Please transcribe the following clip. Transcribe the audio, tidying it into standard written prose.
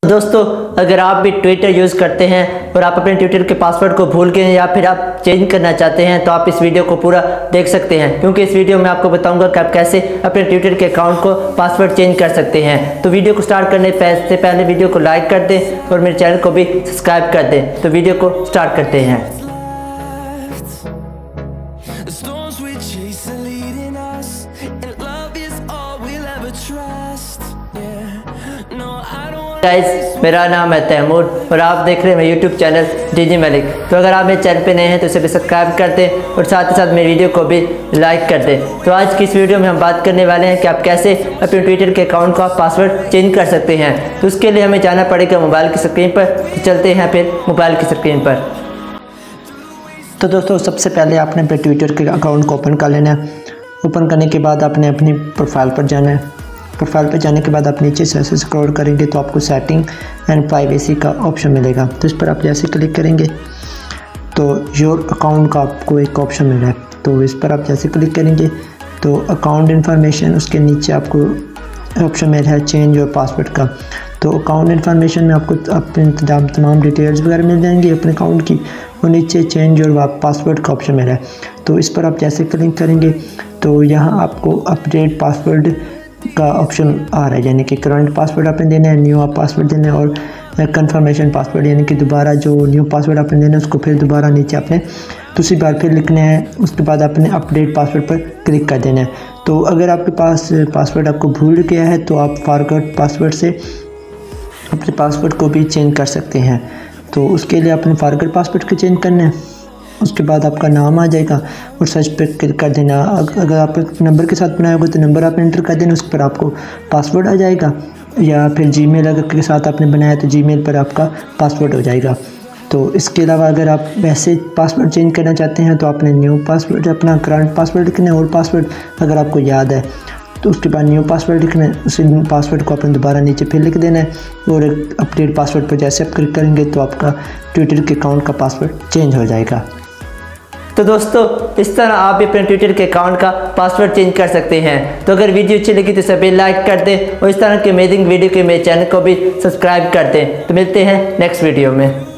दोस्तों, अगर आप भी ट्विटर यूज़ करते हैं और आप अपने ट्विटर के पासवर्ड को भूल गए हैं या फिर आप चेंज करना चाहते हैं तो आप इस वीडियो को पूरा देख सकते हैं, क्योंकि इस वीडियो में आपको बताऊंगा कि आप कैसे अपने ट्विटर के अकाउंट को पासवर्ड चेंज कर सकते हैं। तो वीडियो को स्टार्ट करने से पहले वीडियो को लाइक कर दें और मेरे चैनल को भी सब्सक्राइब कर दें। तो वीडियो को स्टार्ट करते हैं। गाइस, मेरा नाम है तैमूर और आप देख रहे हैं मेरे यूट्यूब चैनल डीजी मलिक। तो अगर आप मेरे चैनल पे नए हैं तो इसे भी सब्सक्राइब कर दें और साथ ही साथ मेरी वीडियो को भी लाइक कर दें। तो आज की इस वीडियो में हम बात करने वाले हैं कि आप कैसे अपने ट्विटर के अकाउंट का पासवर्ड चेंज कर सकते हैं। तो उसके लिए हमें जाना पड़ेगा मोबाइल की स्क्रीन पर। तो चलते हैं फिर मोबाइल की स्क्रीन पर। तो दोस्तों, सबसे पहले आपने अपने ट्विटर के अकाउंट को ओपन कर लेना है। ओपन करने के बाद आपने अपनी प्रोफाइल पर जाना है। प्रोफाइल पर जाने के बाद आप नीचे से ऐसे स्क्रॉल करेंगे तो आपको सेटिंग एंड प्राइवेसी का ऑप्शन मिलेगा। तो इस पर आप जैसे क्लिक करेंगे तो योर अकाउंट का आपको एक ऑप्शन मिल रहा है। तो इस पर आप जैसे क्लिक करेंगे तो अकाउंट इन्फॉर्मेशन, उसके नीचे आपको ऑप्शन मिल रहा है चेंज योर पासवर्ड का। तो अकाउंट इन्फॉर्मेशन में आपको अपने तमाम डिटेल्स वगैरह मिल जाएंगी अपने अकाउंट की, और नीचे चेंज योर पासवर्ड का ऑप्शन मिल रहा है। तो इस पर आप जैसे क्लिक करेंगे तो यहाँ आपको अपडेट पासवर्ड का ऑप्शन आ रहा है, यानी कि करंट पासवर्ड आपने देना है, न्यू पासवर्ड देना है, और कंफर्मेशन पासवर्ड यानी कि दोबारा जो न्यू पासवर्ड आपने देना है उसको फिर दोबारा नीचे आपने दूसरी बार फिर लिखना है। उसके बाद आपने अपडेट पासवर्ड पर क्लिक कर देना है। तो अगर आपके पास पासवर्ड आपको भूल गया है तो आप फॉरगॉट पासवर्ड से अपने पासवर्ड को भी चेंज कर सकते हैं। तो उसके लिए आपने फॉरगॉट पासवर्ड को चेंज करना है। उसके बाद आपका नाम आ जाएगा और सर्च पे क्लिक कर देना। अगर आप नंबर के साथ बनाया होगा तो नंबर आप एंटर कर देना, उस पर आपको पासवर्ड आ जाएगा। या फिर जीमेल अगर के साथ आपने बनाया तो जीमेल पर आपका पासवर्ड हो जाएगा। तो इसके अलावा अगर आप वैसे पासवर्ड चेंज करना चाहते हैं तो आपने न्यू पासवर्ड, अपना करंट पासवर्ड लिखना है, और पासवर्ड अगर आपको याद है तो उसके बाद न्यू पासवर्ड लिखना है। उसी पासवर्ड को आपने दोबारा नीचे फिर लिख देना है, और अपडेट पासवर्ड पर जैसे आप क्लिक करेंगे तो आपका ट्विटर के अकाउंट का पासवर्ड चेंज हो जाएगा। तो दोस्तों, इस तरह आप भी अपने ट्विटर के अकाउंट का पासवर्ड चेंज कर सकते हैं। तो अगर वीडियो अच्छी लगी तो सभी लाइक कर दें और इस तरह के अमेजिंग वीडियो के मेरे चैनल को भी सब्सक्राइब कर दें। तो मिलते हैं नेक्स्ट वीडियो में।